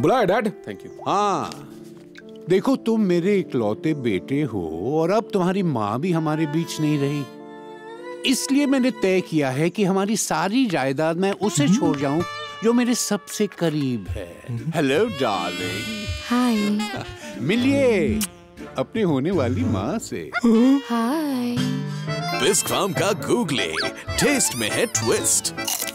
बुलाया dad. Thank you. हाँ, देखो तुम मेरे इकलौते बेटे हो और अब तुम्हारी माँ भी हमारे बीच नहीं रही, इसलिए मैंने तय किया है कि हमारी सारी जायदाद मैं उसे छोड़ जाऊं जो मेरे सबसे करीब है। Hello darling. हाय। मिलिए अपने होने वाली माँ से। हाय। बिस्क फार्म का गूगले, टेस्ट में है ट्विस्ट।